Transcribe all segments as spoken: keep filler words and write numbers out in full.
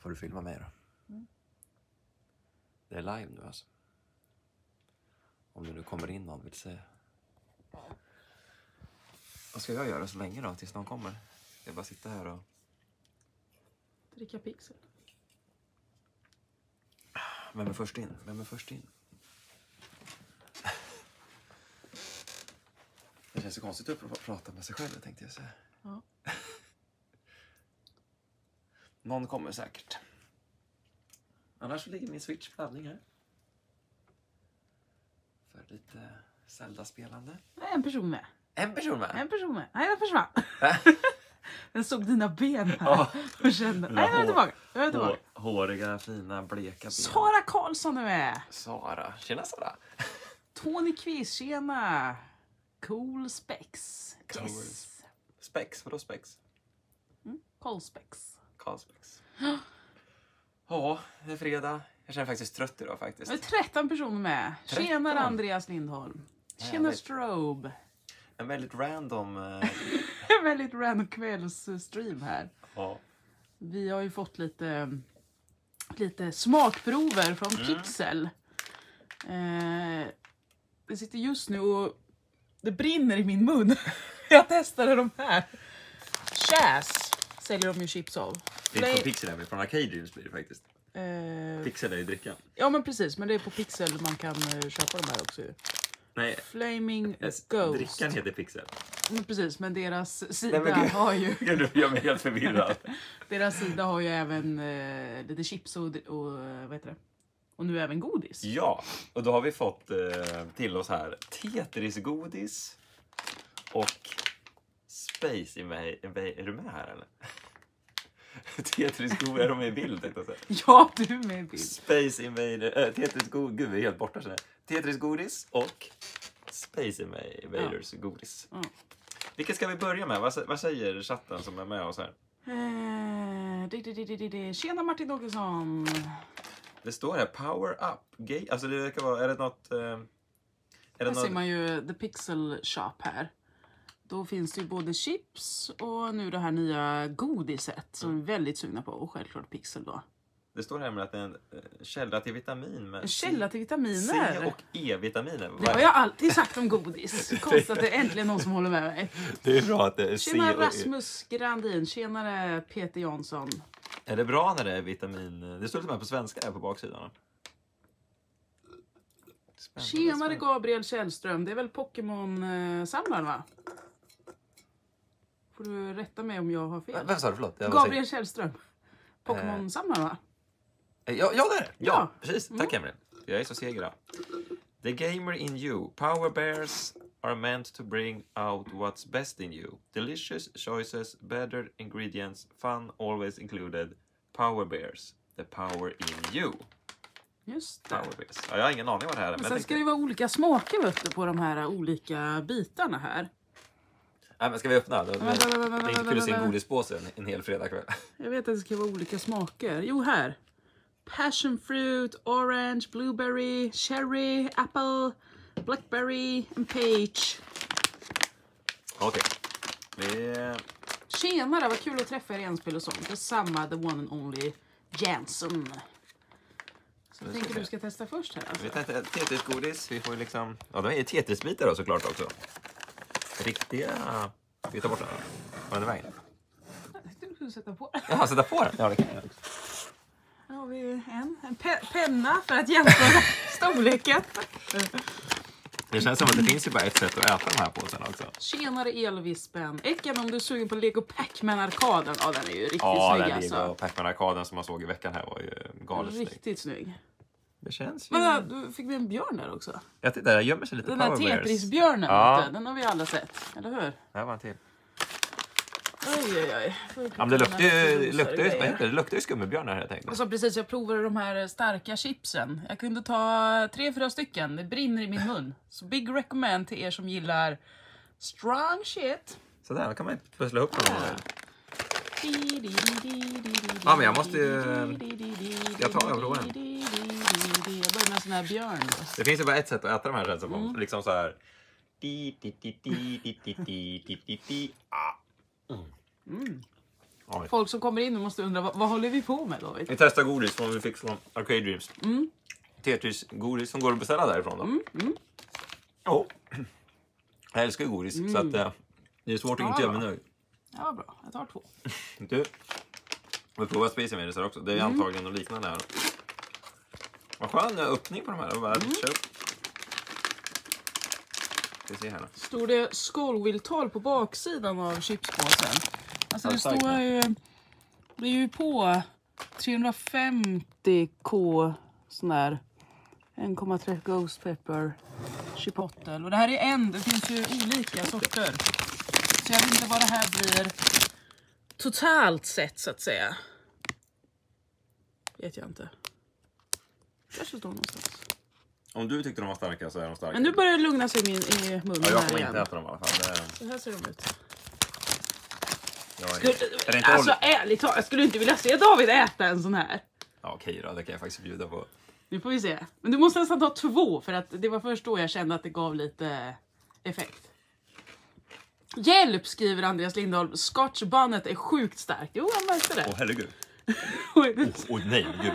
får du filma mig då. Mm. Det är live nu alltså. Om det nu kommer in någon vill se. Vad ska jag göra så länge då tills någon kommer? Ska jag bara sitta här och... Dricka Pixel. Vem är först in? Vem är först in? Det känns så konstigt att prata med sig själv, tänkte jag säga. Ja. Någon kommer säkert. Annars ligger min Switch på laddning här. För lite Zelda-spelande. En person med. En person med? En person med. Nej, den försvann. Den såg dina ben här. Ja. Och kände, nej, jag är tillbaka. Jag är tillbaka. Håriga, fina, bleka ben. Sara Karlsson är med. Sara. Tjena Sara. Tony Kvist, tjena. Cool Specs. Cool. Yes. Specs, vadå Specs? Mm, Cool Specs. Carl Specs. Ja, det är fredag. Jag känner faktiskt trött idag faktiskt. Det är tretton personer med. tretton. Tjena Andreas Lindholm. Tjena Härligt. Strobe. En väldigt random... Eh... En väldigt random kvällsstream här. ja. Vi har ju fått lite, lite smakprover från Mm. Pixel. Eh, det sitter just nu och det brinner i min mun. Jag testade de här. Chas säljer de ju chips av. Det är Play- på Pixel även, från Arcade Dreams blir det faktiskt. eh, Pixel är ju drickan. ja men precis, men det är på Pixel man kan eh, köpa de här också. Nej, Flaming yes, Ghost. drickan heter Pixel. Men precis, men deras sida Nej, men gud. har ju Gud, du gör mig helt förvirrad. deras sida har ju även eh, lite chips och, och eh, vad heter det? Och nu även godis. Ja, och då har vi fått eh, till oss här Tetris-godis och Space Invader. Är du med här eller? Tetris-godis, är de med i bild? tänkte jag säga. Ja, du är med i bild. Space Invader, äh, Tetris-godis, gud vi är helt borta så här. Tetris-godis och Space Invaders godis. Ja. Vilket ska vi börja med? Vad, vad säger chatten som är med oss här? Eh, det, det, det, det, det. Tjena Martin Dåkesson. Det står här Power Up Gay. Alltså det verkar vara, är det något... Eh, är det Här ser något... man ju The Pixel Shop här. Då finns det ju både chips och nu det här nya godiset som vi är väldigt sugna på. Och självklart Pixel då. Det står här med att det är en eh, källa till vitamin. Med En källa till C vitaminer. och E-vitaminer. Det har jag alltid sagt om godis. Konstigt att det är äntligen någon som håller med mig. Det är bra att det är C Tjena och E. Rasmus Grandin. Tjenare Peter Jansson. Är det bra när det är vitamin? Det står lite med på svenska här på baksidan. Spännande, Tjenare spännande. Gabriel Källström. Det är väl Pokémon-samlaren va? Får du rätta mig om jag har fel. Vem sa du? Förlåt. Jag Gabriel Källström. Pokémon-samlaren va? Ja, ja, det är det. Ja, Ja. precis. Tack Emily. Jag är så seg idag. The gamer in you. Power bears are meant to bring out what's best in you. Delicious choices, better ingredients, fun always included. Power bears. The power in you. Just det. Power bears. Ja, jag har ingen aning vad det här är. Men Men jag sen ska tänkte... det vara olika smaker vet du, på de här olika bitarna här. Nej, men ska vi öppna? Det, det, vänta, vänta, det är vänta, inte kul att se en vänta. godispåse en, en hel fredagkväll. Jag vet att det ska vara olika smaker. Jo, här. Passion fruit, orange, blueberry, cherry, apple, blackberry and peach. Okej. Vi... Tjenare, vad kul att träffa er i Enspel och sånt. Detsamma, the one and only Jansson. Så jag tänker du ska testa först här alltså. Vi testar Tetris-godis. Vi får ju liksom... Ja, de är Tetris-bitar då såklart också. Riktiga... Vi tar bort den. Vad är det vägen? Jag tänkte du skulle sätta på den. Jaha, sätta på den? Ja, det kan jag. Här har vi en, en pe penna för att jämföra storleken. Det känns som att det finns ju bara ett sätt att äta de här påsarna också. Tjenare Elvispen. Ecken om du är sugen på Lego Pac-Man-arkaden. Ja, den är ju riktigt Ja, snygg den alltså. Lego Pac-Man-arkaden som man såg i veckan här var ju galet snygg. Riktigt snygg. Det känns ju... Men du fick vi en björn där också. Jag tittar, jag gömmer sig lite Den där Power Bears. Tetris-björnen, Ja. vet du, den har vi alla sett. Eller hur? Här var en till. Oj, oj, oj. Ja, men det luktar ju, luktar ju, vad heter det? Det luktar ju skummebjörnar här, jag tänkte. Alltså precis, jag provade de här starka chipsen. Jag kunde ta tre, fyra stycken. Det brinner i min mun. Så big recommend till er som gillar strong shit. Så där, då kan man ju pussla ihop dem. Ja, men jag måste ju... Jag tar och provar den. Jag börjar med en sån här björn. Det finns ju bara ett sätt att äta de här känns det som. Liksom så här. Di, di, di, di, di, di, di, di, di, di. Ah. Mm. Oj. Folk som kommer in och måste undra, vad, vad håller vi på med, David? Vi testar godis som vi fick från Arcade Dreams. Mm. Tetris-godis som går att beställa därifrån då. Mm. Mm. Oh. Jag älskar ju godis, Mm. så att, uh, det är svårt att Ja, inte göra bra. mig nöjd. Ja, bra. Jag tar två. Du, vi provar Space Invaders här också. Det är Mm. antagligen något liknande här. Vad skön öppning på de här. Bara Mm. kör upp. Ska vi se här då. Står det Skullwheel-tal på baksidan av chipspåsen? Alltså Ja, det starkt, står ju... Det är ju på trehundrafemtio K sån här en komma tre Ghost Pepper chipotle. Och det här är en, det finns ju olika sorter. Så jag vet inte vad det här blir totalt sett, så att säga. Vet jag inte. Kanske står någonstans. Om du tyckte de var starka så är de starka. Men nu börjar det lugna sig i, min, i munnen Ja, jag här kommer igen. inte äta dem i alla fall. Det, Så här ser de ut. jag är, Skulle, är det inte alltså olja? ärligt talat, jag skulle inte vilja se David äta en sån här. Ja, okej då. Det kan jag faktiskt bjuda på. Nu får vi se. Men du måste nästan ta två, för att det var först då jag kände att det gav lite effekt. Hjälp, skriver Andreas Lindahl. Scotchbannet är sjukt starkt. Jo, han märkte det. Åh, herregud. Oj, Åh, det- oh, nej, gud.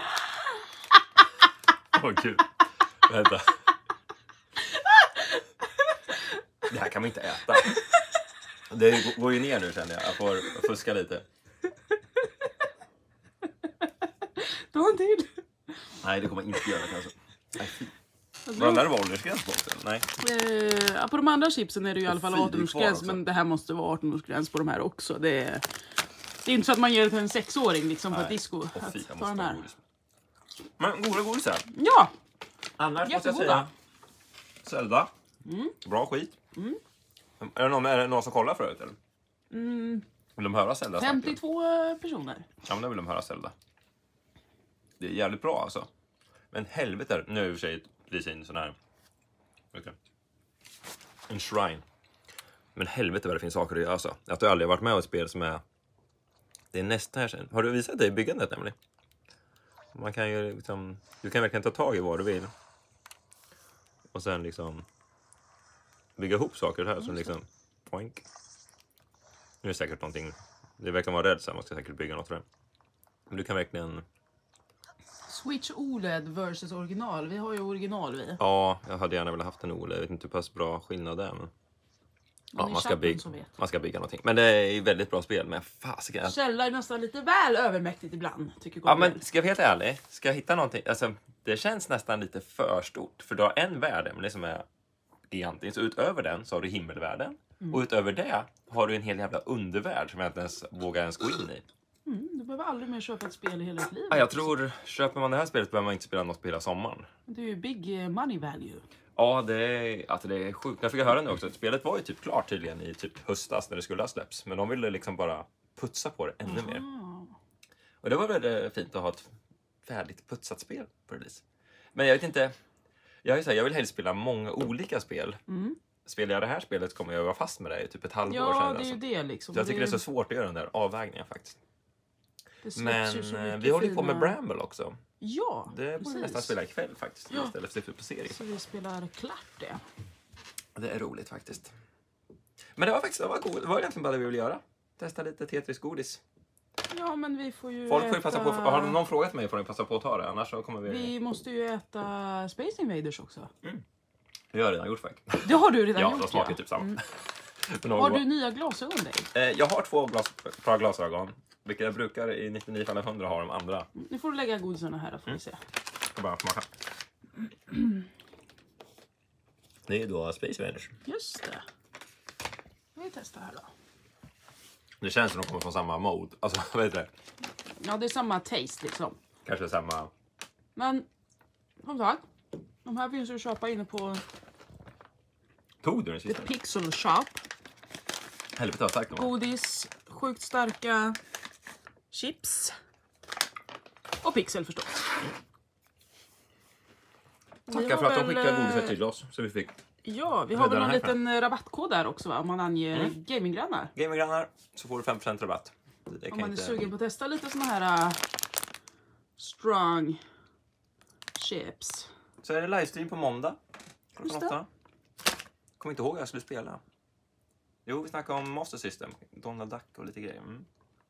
Åh, gud. Vänta. Det här kan man inte äta. Det går ju ner nu, känner jag. Jag får fuska lite. Ta en till. Nej, det kommer jag inte göra kanske. Nej, fy. Vad Var bra. det åldersgräns på också? Nej. Eh, ja, på de andra chipsen är det ju i alla fall fy, det är arton-årsgräns, kvar också. men det här måste vara arton-årsgräns på de här också. Det är, det är inte så att man ger det till en sexåring liksom på Nej. ett disco. Åh, Att fy, jag ta måste den ha här. godis. Men goda godisar. Ja, Annars måste jag Jättegoda. säga. Zelda. Mm. Bra skit. Är, det någon, är det någon som kollar förut eller? mm, Vill de höra Zelda? snacka? femtiotvå personer. Ja, men då vill de höra Zelda. Det är jävligt bra alltså. Men helvete, nu är det i och för sig precis en sån här... Okay. En shrine. Men helvete vad det finns saker att göra alltså. Att du aldrig har varit med om ett spel som är... Det är nästan här sen. Har du visat det i byggandet nämligen? Man kan ju liksom... Du kan verkligen ta tag i vad du vill. Och sen liksom... Bygga ihop saker här som liksom... Poink. Nu är det säkert någonting... Det verkar vara rädd så här. Man ska säkert bygga något för det. Men du kan verkligen... Switch O L E D versus original. Vi har ju original vi. Ja, jag hade gärna velat haft en O L E D. Jag vet inte hur pass bra skillnad det är. Men... Ja, i man ska, chatten bygga, som vet. man ska bygga någonting. Men det är ju väldigt bra spel. Men fasiken. Källa är nästan lite väl övermäktigt ibland, tycker Ja, Gabriel. men ska jag vara helt ärlig. Ska jag hitta någonting. Alltså, det känns nästan lite för stort. För du har en värld, men det som är gigantisk. Så utöver den så har du himmelvärlden. Mm. Och utöver det har du en hel jävla undervärld som jag inte ens vågar ens gå in i. Mm, du behöver aldrig mer köpa ett spel i hela ditt liv. Ja, jag tror, köper man det här spelet behöver man inte spela något på hela sommaren. Det är ju big eh, money value. Ja, det är, alltså det är sjukt. Jag fick höra nu också att spelet var ju typ klart tydligen i typ höstas när det skulle ha släppts. Men de ville liksom bara putsa på det ännu mer. Ah. Och det var väldigt fint att ha ett färdigt putsat spel på release. Men jag vet inte. Jag, är så här, jag vill helst spela många olika spel. Mm. Spelar jag det här spelet kommer jag vara fast med det i typ ett halvår Ja, sedan. det är ju Alltså. det liksom. Så jag tycker det är det, så svårt att göra den där avvägningen faktiskt. det släpps ju så Men eh, mycket vi håller ju på fina- med Bramble också. Ja, Det borde precis. vi nästan spela ikväll faktiskt. Ja. Istället för på serie. Så vi spelar klart det. Det är roligt faktiskt. Men det var faktiskt det var, god, det var egentligen bara det vi ville göra. Testa lite Tetris-godis. Ja, men vi får ju Folk får ju äta... passa på. Har någon frågat mig får ni passa på att ta det. Annars så kommer vi... Vi måste ju äta Space Invaders också. Det har jag redan gjort faktiskt. Det har du redan Ja, gjort, de smakar typ samma. Mm. Men de Har var- du nya glasögon dig? Eh, jag har två glas, par glasögon. Vilka jag brukar i nittionio fall av hundra ha de andra. Nu får du lägga godisarna här, då får vi se. Jag bara smaka. Det är då Space Invaders. Just det. Vi testar här då. Det känns som de kommer från samma mode. Alltså, vad heter det? Ja, det är samma taste liksom. Kanske samma... Men, som sagt. De här finns ju att köpa inne på Tog du den The sista? Pixel Shop. Helvete vad starkt de var. Godis, sjukt starka chips. Och pixel förstås. Vi Tackar har för att de väl, skickade eh, godiset till oss. Så vi fick Ja, vi har väl Rädda en den här liten rabattkod där också, va? Om man anger Mm. gaminggrannar. gaminggrannar så får du fem procent rabatt. Det Om kan man är inte... sugen på att testa lite såna här uh, strong chips. Så är det livestream på måndag. Klockan Just det. åtta. Kommer inte ihåg vad jag skulle spela. Jo, vi snackade om Master System. Donald Duck och lite grejer. Mm.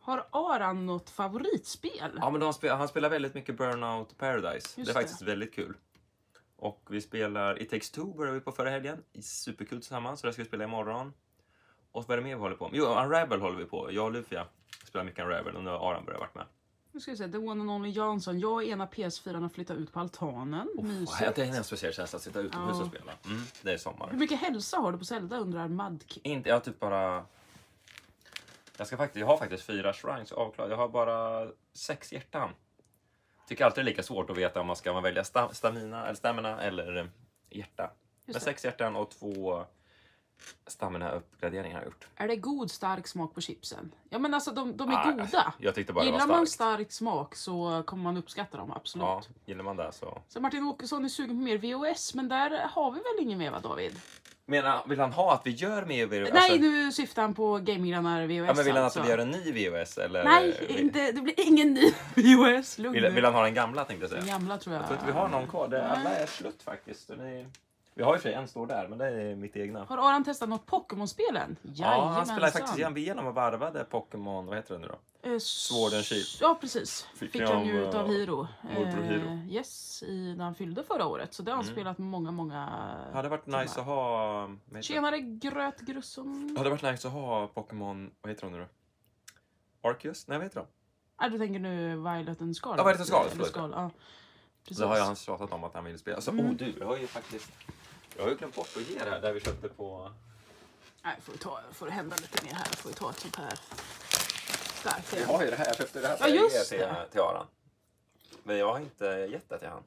Har Aran något favoritspel? Ja, men de spel, han spelar väldigt mycket Burnout Paradise. Just det är det. faktiskt väldigt kul. Och vi spelar It Takes Two började vi på förra helgen. Superkul tillsammans, så det ska vi spela imorgon. Och vad är det mer vi håller på med? Jo, Unravel håller vi på. Jag och Lufia spelar mycket Unravel och nu har Aran börjat varit med. Nu ska vi se, The One and Only Jansson. Jag och ena P S fyra har flyttat ut på altanen. Mysigt. Det är en speciell känsla att sitta utomhus Ja. och spela. Mm, det är sommar. Hur mycket hälsa har du på Zelda, undrar Madkid. Inte, jag har typ bara... Jag, ska faktiskt, jag har faktiskt fyra shrines avklarade. Jag har bara sex hjärtan. Tycker alltid det är lika svårt att veta om man ska man välja sta, stamina, eller stamina eller eh, hjärta. Men sex hjärtan och två stamina-uppgraderingar har jag gjort. Är det god stark smak på chipsen? Ja, men alltså de, de är Ah, goda. Jag tyckte bara det Gillar var man starkt. stark smak så kommer man uppskatta dem, absolut. Ja, gillar man det så... Så Martin Åkesson är sugen på mer V O S, men där har vi väl ingen mer, va, David? Menar, vill han ha att vi gör med V O S? Nej, nu syftar han på Gaminggrannar V O S. Ja, men vill han alltså. att vi gör en ny V O S? Eller... Nej, vill, inte, det blir ingen ny V O S. Lugn vill, nu. vill han ha den gamla, tänkte jag säga. Den gamla tror jag. Jag tror inte vi har någon kvar. Det, alla är slut faktiskt. Det är... Vi har ju för sig en står där, men det är mitt egna. Har Aran testat något Pokémon-spelen? Ja, han spelade faktiskt igenom och varvade Pokémon, vad heter det nu då? Eh, Sword and Shield. Ja, precis. Fick Fick ni han av, ju utav eh, Hiro. morbror Hiro? Eh, yes, i, när han fyllde förra året. Så det har han Mm. spelat många, många... Det hade varit nice att ha... vad heter det? Tjenare, Grötgrusson. Det hade varit nice att ha Pokémon, vad heter de nu då? Arceus? Nej, vad heter de? Nej, du tänker nu Violet and Scarlet? Ja, Violet and Scarlet, Eller förlåt. Scarlet, ja. Precis. Det har jag han tjatat om att han vill spela. Så, Mm. oh du, jag har ju faktiskt... Jag har ju glömt bort att ge det här, där vi köpte på... Nej, får, vi ta, får det hända lite mer här. Får vi ta ett sånt här starkt Jag igen. har ju det här, jag köpte det här Ja, för just till, det. till Aran. Men jag har inte gett det till han.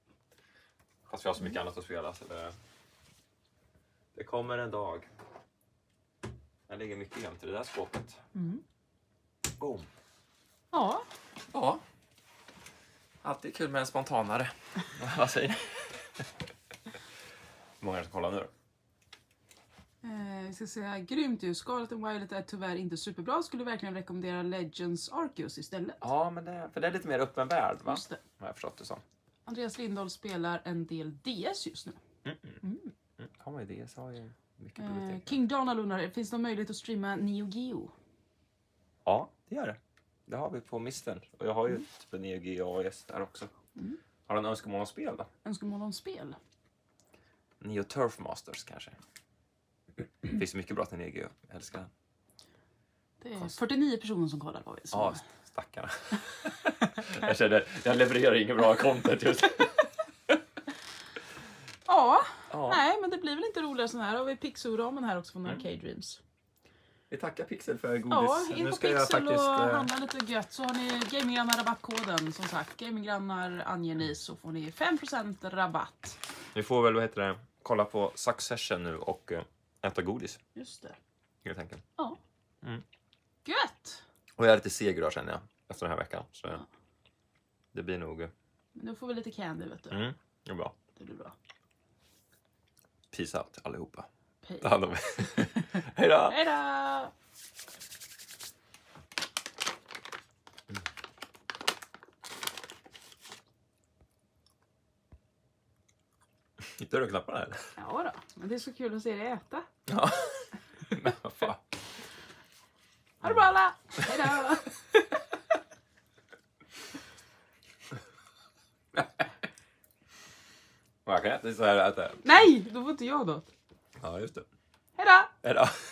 Fast vi har så mycket annat att spela så det... Det kommer en dag. Jag ligger mycket jämt i det där skåpet. Mm. Boom. Ja, Ja. Alltid kul med en spontanare. Vad säger ni? Hur många är det som kollar nu då? eh, vi ska säga grymt ju. Scarlet and Violet är tyvärr inte superbra. Skulle verkligen rekommendera Legends Arceus istället. Ja, men det, för det är lite mer öppen värld, va? Just det. Har jag förstått det som. Andreas Lindahl spelar en del D S just nu. Mm, mm. Mm. Mm. Har man ju det så har ju mycket Eh, bibliotek. King Donald undrar, finns det någon möjlighet att streama Neo Geo? Ja, det gör det. Det har vi på Mistern. Och jag har ju mm. typ en Neo Geo A S där också. Mm. Har du en önskemål om spel då? Önskemål om spel? Neo Turf Masters kanske. Det finns mycket bra till Neo Geo. Jag älskar den. Det är fyrtionio personer som kollar på det. Ja, stackarna. jag känner, jag levererar inget bra content just. Ja, Ja. nej men det blir väl inte roligare sån här. Har vi Pixel-ramen här också från Mm. Arcade Dreams. Vi tackar Pixel för godis. Ja, in Nu på ska jag Pixel faktiskt, och eh, handla lite gött så har ni Gaminggrannar rabattkoden som sagt. Gaminggrannar anger ni så får ni fem procent rabatt. Vi får väl, vad heter det, kolla på Succession nu och eh, äta godis. Just det. Helt enkelt. Ja. Mm. Gött! Och jag är lite seg idag känner jag. Efter den här veckan. Så Ja. det blir nog... eh, Nu får vi lite candy vet du. Mm, det är bra. Det blir bra. Peace out allihopa. Hej. Ta hand om er. Hej då! Hej då! Hittar du knapparna eller? Ja då, men det är så kul att se dig äta. Ja. Men vad fan. Ha det bra alla! Hej då! Jag kan äta så här. Äta. Nej, då får inte jag något. Ja, just det. Hej då! Hej då.